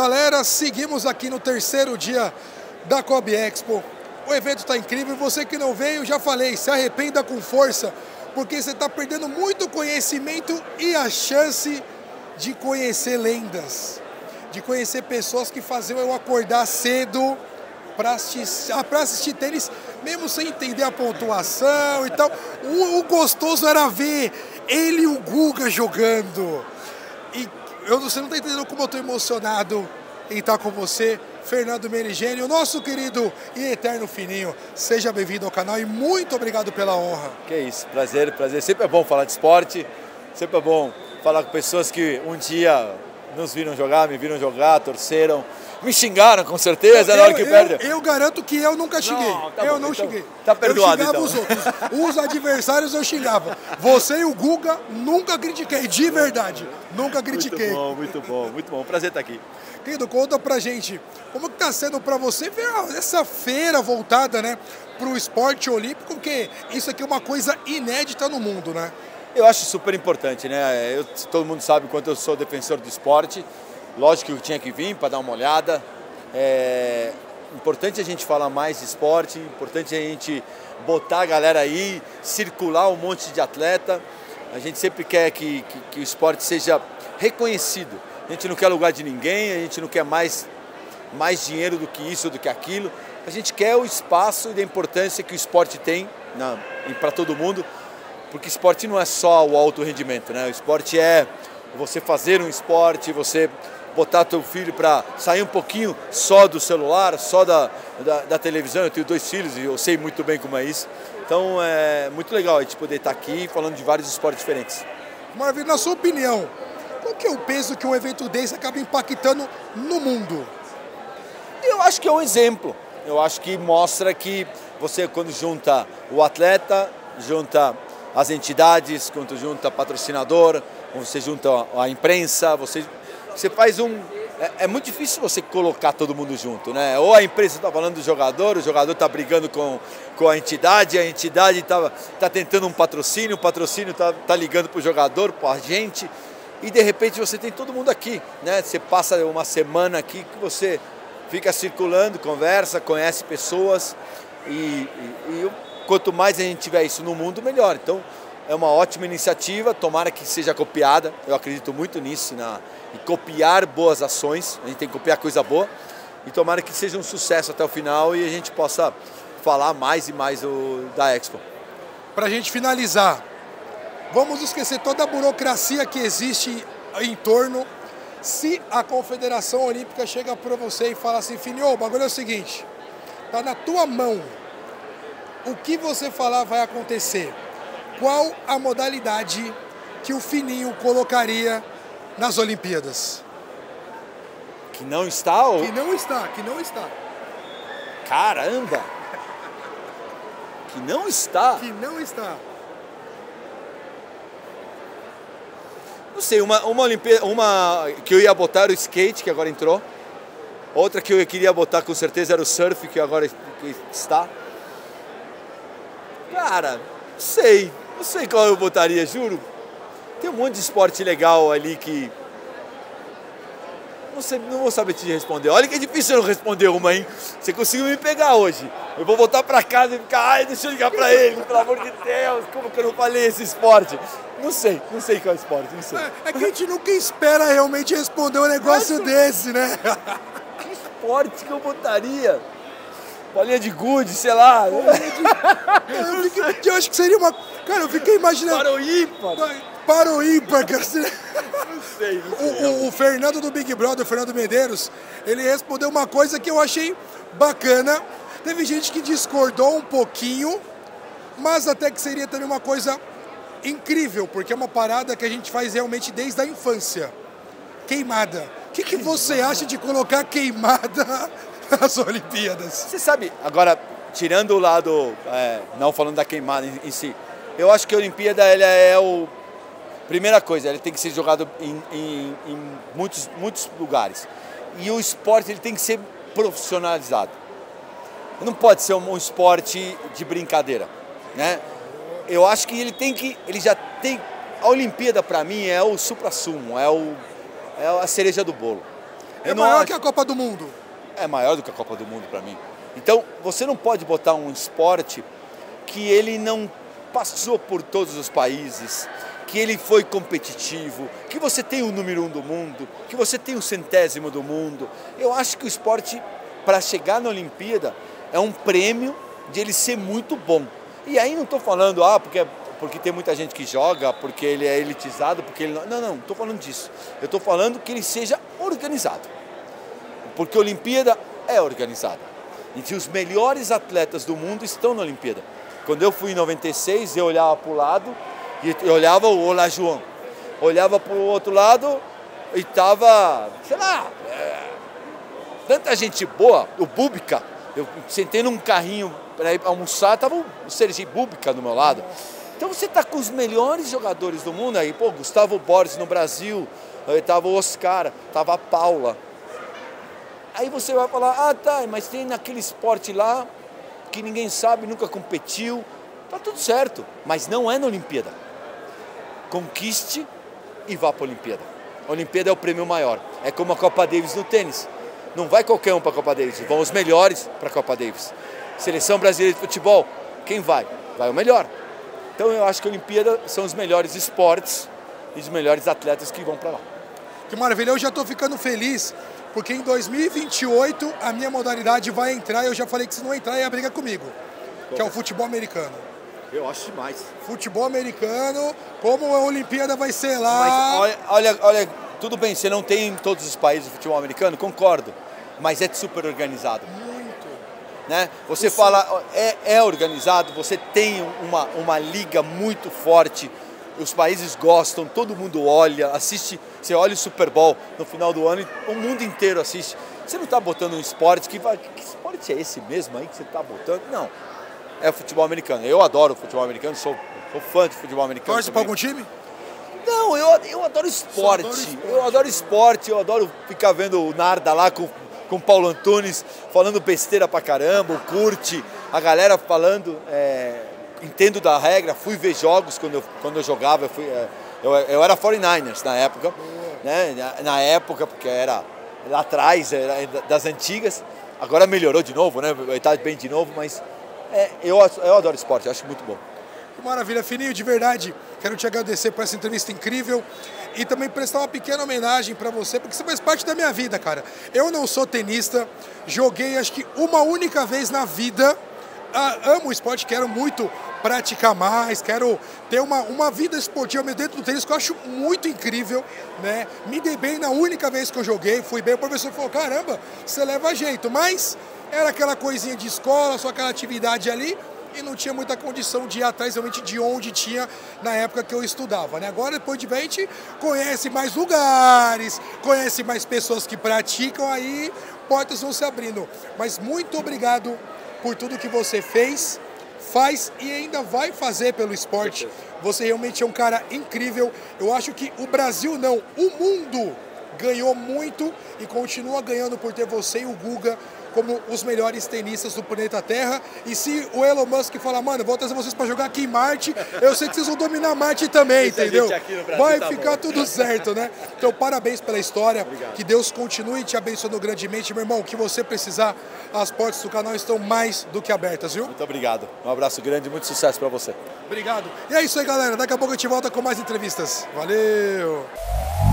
Galera, seguimos aqui no terceiro dia da Kobe Expo. O evento está incrível. Você que não veio, já falei, se arrependa com força, porque você está perdendo muito conhecimento e a chance de conhecer lendas, de conhecer pessoas que faziam eu acordar cedo para assistir tênis, mesmo sem entender a pontuação e tal. O gostoso era ver ele e o Guga jogando. E você não está entendendo como eu estou emocionado em estar com você, Fernando Meligeni, o nosso querido e eterno Fininho. Seja bem-vindo ao canal e muito obrigado pela honra. Que isso, prazer. Sempre é bom falar de esporte, sempre é bom falar com pessoas que um dia nos viram jogar, me viram jogar, torceram, me xingaram com certeza na hora que perdeu. Eu garanto que eu nunca xinguei. Eu não xinguei. Tá perdoado, eu xingava então. os outros. Os adversários eu xingava. Você e o Guga nunca critiquei, de verdade. Nunca critiquei. Muito bom. Prazer estar aqui. Querido, conta pra gente, como que tá sendo pra você ver essa feira voltada, né, pro esporte olímpico, porque isso aqui é uma coisa inédita no mundo, né? Eu acho super importante, né? Todo mundo sabe quanto eu sou defensor do esporte. Lógico que eu tinha que vir para dar uma olhada. É importante a gente falar mais de esporte, importante a gente botar a galera aí, circular um monte de atleta. A gente sempre quer que o esporte seja reconhecido. A gente não quer lugar de ninguém, a gente não quer mais dinheiro do que isso, do que aquilo. A gente quer o espaço e a importância que o esporte tem para todo mundo. Porque esporte não é só o alto rendimento, né? O esporte é você fazer um esporte, você botar teu filho para sair um pouquinho só do celular, só da televisão. Eu tenho 2 filhos e eu sei muito bem como é isso. Então é muito legal a gente poder estar aqui falando de vários esportes diferentes. Maravilha, na sua opinião, qual que é o peso que um evento desse acaba impactando no mundo? Eu acho que é um exemplo. Eu acho que mostra que você, quando junta o atleta, junta as entidades, quando junta patrocinador, você junta a imprensa, você faz É muito difícil você colocar todo mundo junto, né? Ou a imprensa está falando do jogador, o jogador está brigando com a entidade está tentando um patrocínio, o patrocínio está ligando para o jogador, para a gente, e de repente você tem todo mundo aqui, né? Você passa uma semana aqui que você fica circulando, conversa, conhece pessoas quanto mais a gente tiver isso no mundo, melhor. Então, é uma ótima iniciativa, tomara que seja copiada. Eu acredito muito nisso, em copiar boas ações. A gente tem que copiar coisa boa. E tomara que seja um sucesso até o final e a gente possa falar mais e mais da Expo. Para a gente finalizar, vamos esquecer toda a burocracia que existe em torno. Se a Confederação Olímpica chega para você e fala assim, Fininho, o bagulho é o seguinte, tá na tua mão. O que você falar vai acontecer. Qual a modalidade que o Fininho colocaria nas Olimpíadas? Que não está? Ou... Que não está. Caramba! Que não está? Que não está. Não sei, uma Olimpíada, uma que eu ia botar era o skate, que agora entrou. Outra que eu queria botar com certeza era o surf, que agora está. Cara, não sei qual eu botaria, juro. Tem um monte de esporte legal ali que... Não vou saber te responder. Olha que é difícil eu não responder uma, hein? Você conseguiu me pegar hoje. Eu vou voltar pra casa e ficar, ai, deixa eu ligar pra ele, pelo amor de Deus, como que eu não falei esse esporte? Não sei qual é o esporte, não sei. É que a gente nunca espera realmente responder um negócio desse, né? Que esporte que eu botaria? Bolinha de gude, sei lá. Eu acho que seria uma... Cara, eu fiquei imaginando... Para o ímpar, cara. Não sei. O Fernando do Big Brother, o Fernando Medeiros, ele respondeu uma coisa que eu achei bacana. Teve gente que discordou um pouquinho, mas até que seria também uma coisa incrível, porque é uma parada que a gente faz realmente desde a infância. Queimada. O que você acha de colocar queimada nas Olimpíadas? Você sabe, agora, tirando o lado, não falando da queimada em si, eu acho que a Olimpíada ela é primeira coisa, ele tem que ser jogado em muitos lugares. E o esporte ele tem que ser profissionalizado. Não pode ser um esporte de brincadeira, né? Eu acho que ele já tem... A Olimpíada, para mim, é o suprassumo, é a cereja do bolo. É maior que a Copa do Mundo. É maior do que a Copa do Mundo para mim. Então, você não pode botar um esporte que ele não passou por todos os países, que ele foi competitivo, que você tem o número 1 do mundo, que você tem o 100º do mundo. Eu acho que o esporte, para chegar na Olimpíada, é um prêmio de ele ser muito bom. E aí não estou falando, porque tem muita gente que joga, porque ele é elitizado, porque ele não... Não estou falando disso. Eu estou falando que ele seja organizado. Porque a Olimpíada é organizada. E os melhores atletas do mundo estão na Olimpíada. Quando eu fui em 96, eu olhava para o lado e eu olhava o Olajuwon. Olhava para o outro lado e estava, sei lá, tanta gente boa, o Bubka. Eu sentei num carrinho para ir almoçar, estava o Sergi Bubka do meu lado. Então você está com os melhores jogadores do mundo aí, Gustavo Borges no Brasil, estava o Oscar, estava a Paula. Aí você vai falar, tá, mas tem naquele esporte lá que ninguém sabe, nunca competiu, tá tudo certo, mas não é na Olimpíada. Conquiste e vá para a Olimpíada. A Olimpíada é o prêmio maior, é como a Copa Davis no tênis. Não vai qualquer um para a Copa Davis, vão os melhores para a Copa Davis. Seleção brasileira de futebol, quem vai? Vai o melhor. Então eu acho que a Olimpíada são os melhores esportes e os melhores atletas que vão para lá. Que maravilha, eu já estou ficando feliz, porque em 2028 a minha modalidade vai entrar, e eu já falei que se não entrar ia brigar comigo, que é o futebol americano. Eu acho demais. Futebol americano, como a Olimpíada vai ser lá... Mas olha, tudo bem, você não tem em todos os países o futebol americano, concordo, mas é super organizado. Muito. Né? Você fala, é organizado, você tem uma liga muito forte, os países gostam, todo mundo olha, assiste, você olha o Super Bowl no final do ano e o mundo inteiro assiste. Você não está botando um esporte que esporte é esse mesmo aí que você está botando? Não, é o futebol americano. Eu adoro o futebol americano, sou fã de futebol americano. Torce para algum time? Não, eu adoro esporte. Eu adoro esporte, eu adoro ficar vendo o Narda lá com o Paulo Antunes, falando besteira pra caramba, o Curte, a galera falando, entendo da regra, fui ver jogos quando eu jogava, eu era 49ers na época, né? Na época, porque era lá atrás, era das antigas, agora melhorou de novo, né? Está bem de novo, mas eu adoro esporte, eu acho muito bom. Maravilha, Fininho, de verdade, quero te agradecer por essa entrevista incrível e também prestar uma pequena homenagem para você, porque você faz parte da minha vida, cara. Eu não sou tenista, joguei acho que uma única vez na vida, amo o esporte, quero muito praticar mais, quero ter uma vida esportiva dentro do tênis que eu acho muito incrível, né? Me dei bem na única vez que eu joguei, fui bem, o professor falou, caramba, você leva jeito, mas era aquela coisinha de escola, só aquela atividade ali, e não tinha muita condição de ir atrás realmente de onde tinha na época que eu estudava, né? Agora, depois de ver, a gente conhece mais lugares, conhece mais pessoas que praticam, aí portas vão se abrindo. Mas muito obrigado por tudo que você fez, faz e ainda vai fazer pelo esporte. Você realmente é um cara incrível. Eu acho que o Brasil não, o mundo ganhou muito e continua ganhando por ter você e o Guga como os melhores tenistas do planeta Terra. E se o Elon Musk falar, mano, vou trazer vocês para jogar aqui em Marte, eu sei que vocês vão dominar Marte também, entendeu? Vai ficar tudo certo, né? Então, parabéns pela história. Obrigado. Que Deus continue te abençoando grandemente. Meu irmão, o que você precisar, as portas do canal estão mais do que abertas, viu? Muito obrigado. Um abraço grande e muito sucesso para você. Obrigado. E é isso aí, galera. Daqui a pouco a gente volta com mais entrevistas. Valeu!